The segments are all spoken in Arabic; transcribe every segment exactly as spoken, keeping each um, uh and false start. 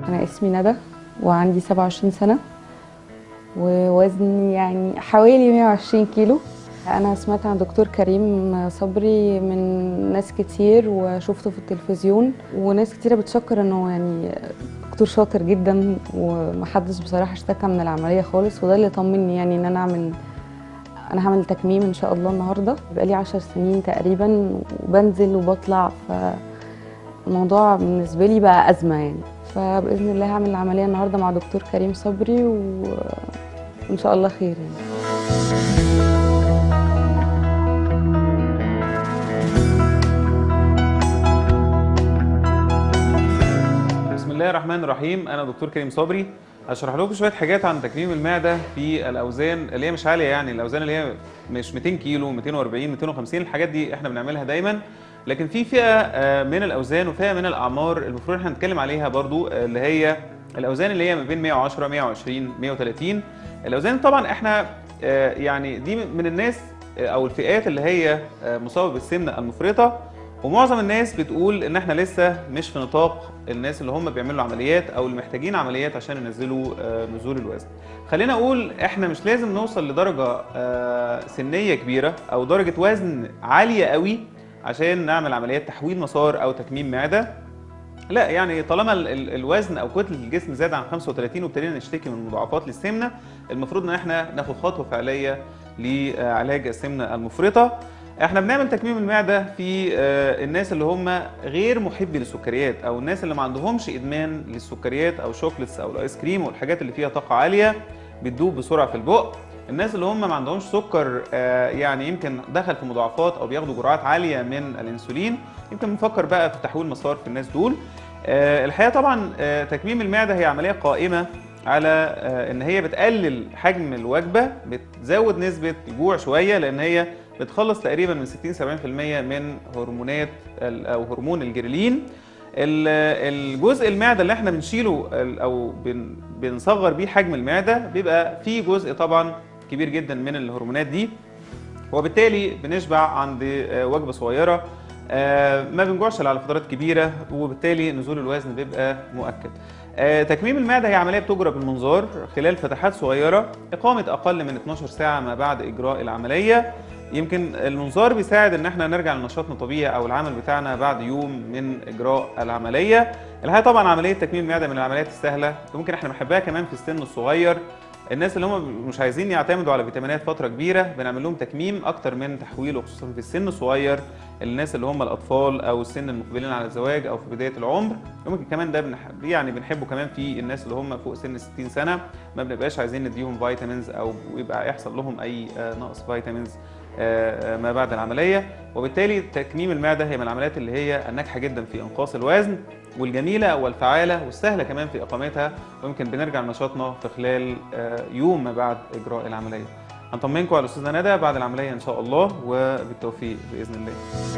أنا اسمي ندى وعندي سبعة وعشرين سنة ووزني يعني حوالي مية وعشرين كيلو. أنا سمعت عن دكتور كريم صبري من ناس كتير وشفته في التلفزيون، وناس كتيرة بتشكر إنه يعني دكتور شاطر جدا ومحدش بصراحة اشتكى من العملية خالص، وده اللي طمني يعني إن أنا أعمل أنا هعمل تكميم إن شاء الله النهاردة. بقالي عشر سنين تقريبا وبنزل وبطلع، فالموضوع بالنسبة لي بقى أزمة يعني. فبإذن الله هعمل العملية النهاردة مع دكتور كريم صبري و... وإن شاء الله خير يعني. بسم الله الرحمن الرحيم. أنا دكتور كريم صبري، هشرح لكم شوية حاجات عن تكميم المعدة في الأوزان اللي هي مش عالية، يعني الأوزان اللي هي مش مئتين كيلو، مئتين وأربعين، مئتين وخمسين، الحاجات دي احنا بنعملها دايما. لكن في فئة من الأوزان وفئة من الأعمار المفروض احنا نتكلم عليها برضو، اللي هي الأوزان اللي هي ما بين مئة وعشرة، مئة وعشرين، مئة وثلاثين. الأوزان طبعا احنا يعني دي من الناس أو الفئات اللي هي مصابة بالسمنة المفرطة، ومعظم الناس بتقول ان احنا لسه مش في نطاق الناس اللي هم بيعملوا عمليات او اللي محتاجين عمليات عشان ينزلوا نزول الوزن. خلينا اقول احنا مش لازم نوصل لدرجة سنية كبيرة او درجة وزن عالية قوي عشان نعمل عمليات تحويل مسار او تكميم معدة. لا، يعني طالما الوزن او كتلة الجسم زاد عن خمسة وثلاثين وابتدينا نشتكي من مضاعفات للسمنة، المفروض ان احنا ناخد خطوة فعلية لعلاج السمنة المفرطة. احنا بنعمل تكميم المعدة في الناس اللي هم غير محبي للسكريات، او الناس اللي ما عندهمش ادمان للسكريات او شوكليتس او الايس كريم والحاجات اللي فيها طاقة عالية بتدوب بسرعة في البق. الناس اللي هم ما عندهمش سكر، يعني يمكن دخل في مضاعفات او بياخدوا جرعات عالية من الانسولين، يمكن بنفكر بقى في تحويل مسار في الناس دول. الحقيقة طبعا تكميم المعدة هي عملية قائمة على ان هي بتقلل حجم الوجبة، بتزود نسبة الجوع شوية، لان هي بتخلص تقريبا من ستين سبعين بالمئة من هرمونات او هرمون الجريلين. الجزء المعده اللي احنا بنشيله او بنصغر بيه حجم المعده بيبقى فيه جزء طبعا كبير جدا من الهرمونات دي، وبالتالي بنشبع عند وجبه صغيره، ما بنجوعش على فترات كبيره، وبالتالي نزول الوزن بيبقى مؤكد. تكميم المعده هي عمليه بتجرى بالمنظار خلال فتحات صغيره، اقامه اقل من اتناشر ساعه ما بعد اجراء العمليه. يمكن المنظار بيساعد ان احنا نرجع لنشاطنا الطبيعي او العمل بتاعنا بعد يوم من اجراء العمليه. الحقيقه طبعا عمليه تكميم المعده من العمليات السهله، ممكن احنا بنحبها كمان في السن الصغير. الناس اللي هم مش عايزين يعتمدوا على فيتامينات فتره كبيره بنعمل لهم تكميم اكتر من تحويل، وخصوصا في السن الصغير، الناس اللي هم الاطفال او السن المقبلين على الزواج او في بدايه العمر. ممكن كمان ده بنحب يعني بنحبه كمان في الناس اللي هم فوق سن ستين سنه، ما بنبقاش عايزين نديهم فيتامينز او يبقى يحصل لهم اي نقص فيتامينز ما بعد العمليه. وبالتالي تكميم المعده هي من العمليات اللي هي الناجحه جدا في انقاص الوزن، والجميله والفعاله والسهله كمان في اقامتها، ويمكن بنرجع لنشاطنا في خلال يوم ما بعد اجراء العمليه. هنطمنكم على الاستاذه ندى بعد العمليه ان شاء الله، وبالتوفيق باذن الله.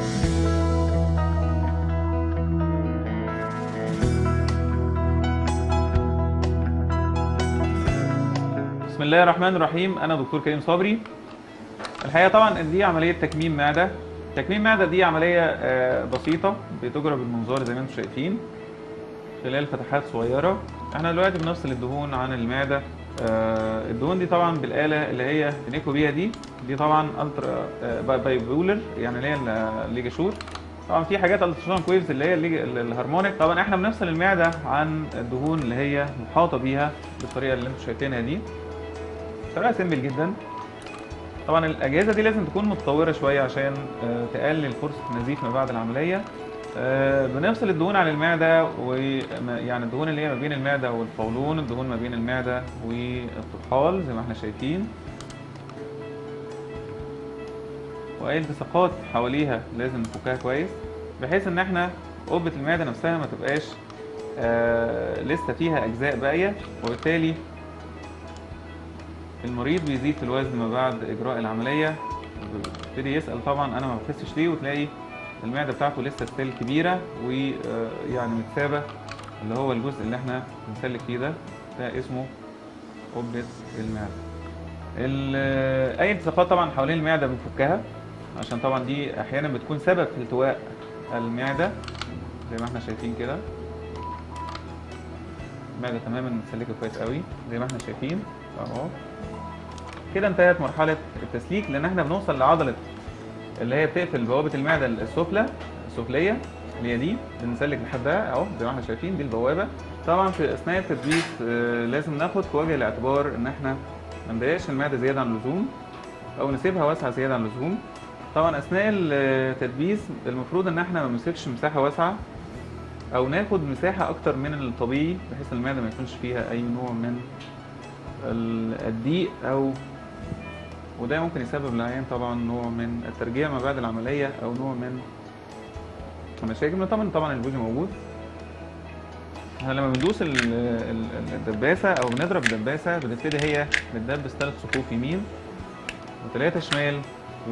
بسم الله الرحمن الرحيم. انا دكتور كريم صبري. الحقيقه طبعا دي عمليه تكميم معده. تكميم معده دي عمليه بسيطه بتجرى بالمنظار زي ما انتم شايفين خلال فتحات صغيره. احنا دلوقتي بنفصل الدهون عن المعده. الدهون دي طبعا بالاله اللي هي بنيكو بيها دي دي طبعا الترا بايبولر، يعني اللي هي الليجاشور. طبعا في حاجات التراساوند كويفز اللي هي الهارمونيك. طبعا احنا بنفصل المعده عن الدهون اللي هي محاطه بيها بالطريقه اللي انتم شايفينها دي. طريقه سيمبل جدا. طبعا الاجهزه دي لازم تكون متطوره شويه عشان تقلل فرصه النزيف ما بعد العمليه. بنفصل الدهون عن المعده، ويعني الدهون اللي هي ما بين المعده والقولون، الدهون ما بين المعده والطحال زي ما احنا شايفين، واي التصاقات حواليها لازم نفكها كويس بحيث ان احنا قبه المعده نفسها ما تبقاش لسه فيها اجزاء باقيه، وبالتالي المريض بيزيد في الوزن ما بعد اجراء العمليه. بيبتدي يسال طبعا انا ما بخسش ليه، وتلاقي المعده بتاعته لسه ستيل كبيره ويعني متسابه، اللي هو الجزء اللي احنا بنسلك فيه ده ده اسمه قبه المعده. اي التصاقات طبعا حوالين المعده بنفكها، عشان طبعا دي احيانا بتكون سبب في التواء المعده زي ما احنا شايفين كده. المعده تماما متسلكه كويس قوي زي ما احنا شايفين اهو. كده انتهت مرحله التسليك، لان احنا بنوصل لعضله اللي هي بتقفل بوابه المعده السفلى السفليه اللي هي دي، بنسلك لحدها اهو زي ما احنا شايفين دي البوابه. طبعا في اثناء التدبيس آه لازم ناخد في وجه الاعتبار ان احنا ما نضيقش المعده زياده عن اللزوم او نسيبها واسعه زياده عن اللزوم. طبعا اثناء التدبيس المفروض ان احنا ما نمسكش مساحه واسعه او ناخد مساحه اكتر من الطبيعي، بحيث المعده ما يكونش فيها اي نوع من الضيق، او وده ممكن يسبب للعيان طبعا نوع من الترجيع ما بعد العمليه او نوع من المشاكل. طبعا طبعا البوجي موجود. احنا لما بندوس الدباسه او بنضرب الدباسه بتبتدي هي بتدبس ثلاث صفوف يمين وثلاثه شمال، و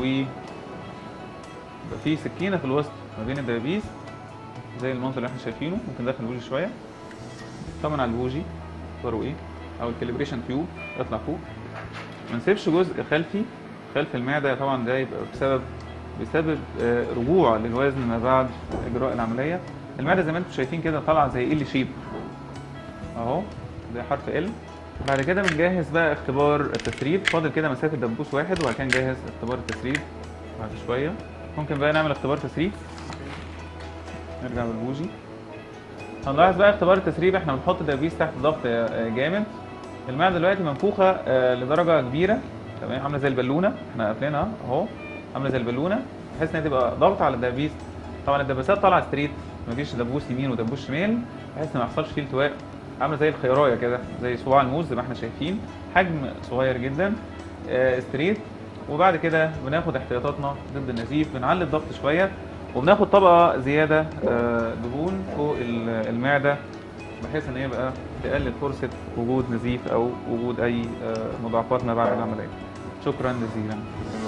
في سكينه في الوسط ما بين الدبابيس زي المنظر اللي احنا شايفينه. ممكن ندخل البوجي شويه. طبعا على البوجي اختاروا ايه او الكاليبريشن تيوب اطلع فوق. ما نسيبش جزء خلفي خلف المعده، طبعا ده يبقى بسبب بسبب رجوع للوزن ما بعد اجراء العمليه. المعده زي ما انتم شايفين كده طالعه زي ال شيب اهو زي حرف ال. بعد كده بنجهز بقى اختبار التسريب. فاضل كده مسافه دبوس واحد وهكذا نجهز اختبار التسريب بعد شويه. ممكن بقى نعمل اختبار تسريب. نرجع بالبوجي. هنلاحظ بقى اختبار التسريب احنا بنحط دبابيس تحت ضغط جامد. المعده دلوقتي منفوخه لدرجه كبيره تمام، عامله زي البالونه احنا قافلينها اهو، عامله زي البالونه بحيث انها تبقى ضغط على الدبابيس. طبعا الدباسات طالعه ستريت مفيش دبوس يمين ودبوس شمال بحيث ما يحصلش فيه التواء، عامله زي الخيرايه كده زي صباع الموز زي ما احنا شايفين، حجم صغير جدا آه ستريت. وبعد كده بناخد احتياطاتنا ضد النزيف، بنعلي الضغط شويه وبناخد طبقه زياده آه دهون فوق المعده بحيث ان يبقى تقلل فرصه وجود نزيف او وجود اي آه مضاعفات ما بعد العمليه. شكرا جزيلا.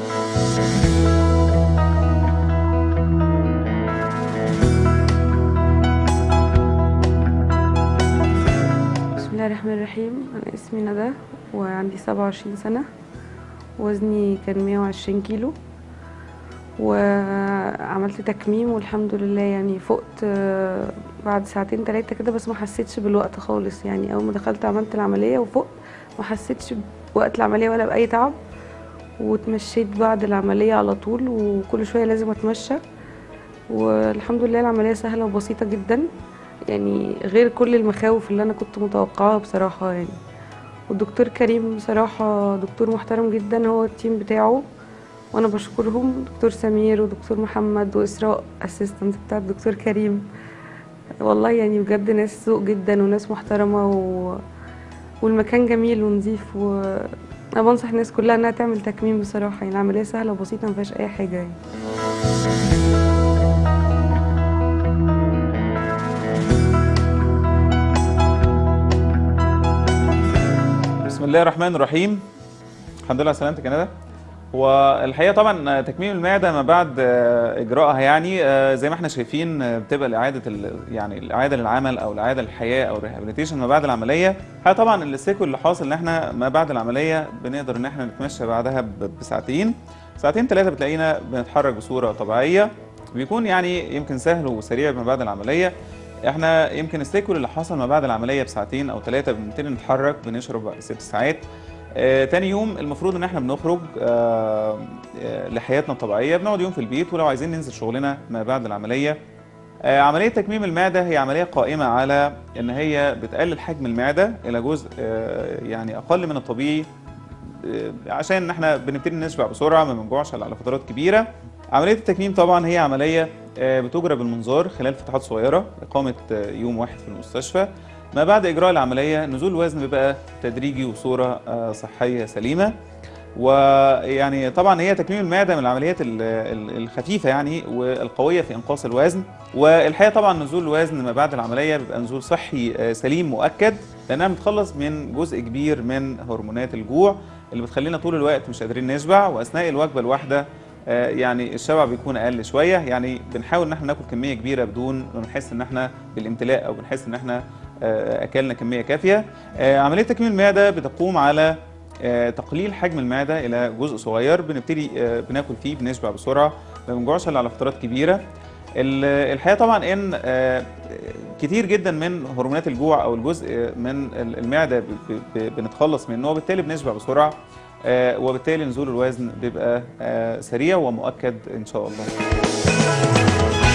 بسم الله الرحمن الرحيم. أنا اسمي ندى وعندي سبعة وعشرين سنة، وزني كان مية وعشرين كيلو، وعملت تكميم والحمد لله يعني فقت بعد ساعتين ثلاثة كده، بس ما حسيتش بالوقت خالص. يعني أول ما دخلت عملت العملية وفقت ما حسيتش بوقت العملية ولا بأي تعب، واتمشيت بعد العملية على طول وكل شوية لازم أتمشى. والحمد لله العملية سهلة وبسيطة جدا، يعني غير كل المخاوف اللي أنا كنت متوقعاها بصراحة يعني. والدكتور كريم بصراحة دكتور محترم جدا، هو التيم بتاعه وأنا بشكرهم، دكتور سمير ودكتور محمد وإسراء أسيستنت بتاع الدكتور كريم. والله يعني بجد ناس ذوق جدا وناس محترمة و... والمكان جميل ونظيف، وأنا بنصح الناس كلها إنها تعمل تكميم بصراحة. يعني العملية سهلة وبسيطة مفيهاش أي حاجة يعني. بسم الله الرحمن الرحيم. الحمد لله على سلامتك يا ندى. والحقيقه طبعا تكميم المعده ما بعد اجراءها يعني زي ما احنا شايفين بتبقى الاعاده يعني الاعاده للعمل او الاعاده للحياه او الريهابيليتيشن ما بعد العمليه. طبعا السيكول اللي حاصل ان احنا ما بعد العمليه بنقدر ان احنا نتمشى بعدها بساعتين ساعتين ثلاثه، بتلاقينا بنتحرك بصوره طبيعيه، بيكون يعني يمكن سهل وسريع ما بعد العمليه. احنا يمكن السيكول اللي حصل ما بعد العمليه بساعتين او ثلاثه بنبتدي نتحرك، بنشرب ست ساعات. آه، تاني يوم المفروض ان احنا بنخرج آه، آه، لحياتنا الطبيعيه، بنقعد يوم في البيت، ولو عايزين ننزل شغلنا ما بعد العمليه. آه، عمليه تكميم المعده هي عمليه قائمه على ان هي بتقلل حجم المعده الى جزء آه، يعني اقل من الطبيعي، آه، عشان ان احنا بنبتدي نشبع بسرعه ما بنجوعش على فترات كبيره. عمليه التكميم طبعا هي عمليه آه، بتجرى بالمنظار خلال فتحات صغيره، اقامه آه، يوم واحد في المستشفى. ما بعد إجراء العملية نزول الوزن بيبقى تدريجي وصورة صحية سليمة. ويعني طبعا هي تكميم المعدة من العمليات الخفيفة يعني والقوية في إنقاص الوزن. والحقيقة طبعا نزول الوزن ما بعد العملية بيبقى نزول صحي سليم مؤكد، لأنها بتخلص من جزء كبير من هرمونات الجوع اللي بتخلينا طول الوقت مش قادرين نشبع، وأثناء الوجبة الواحدة يعني الشبع بيكون اقل شويه. يعني بنحاول ان احنا ناكل كميه كبيره بدون ما نحس ان احنا بالامتلاء او بنحس ان احنا اكلنا كميه كافيه. عمليه تكميم المعده بتقوم على تقليل حجم المعده الى جزء صغير، بنبتدي بناكل فيه، بنشبع بسرعه، ما بنجوعش الا على فترات كبيره. الحقيقه طبعا ان كتير جدا من هرمونات الجوع او الجزء من المعده بنتخلص منه، وبالتالي بنشبع بسرعه، وبالتالي نزول الوزن بيبقى سريع ومؤكد ان شاء الله.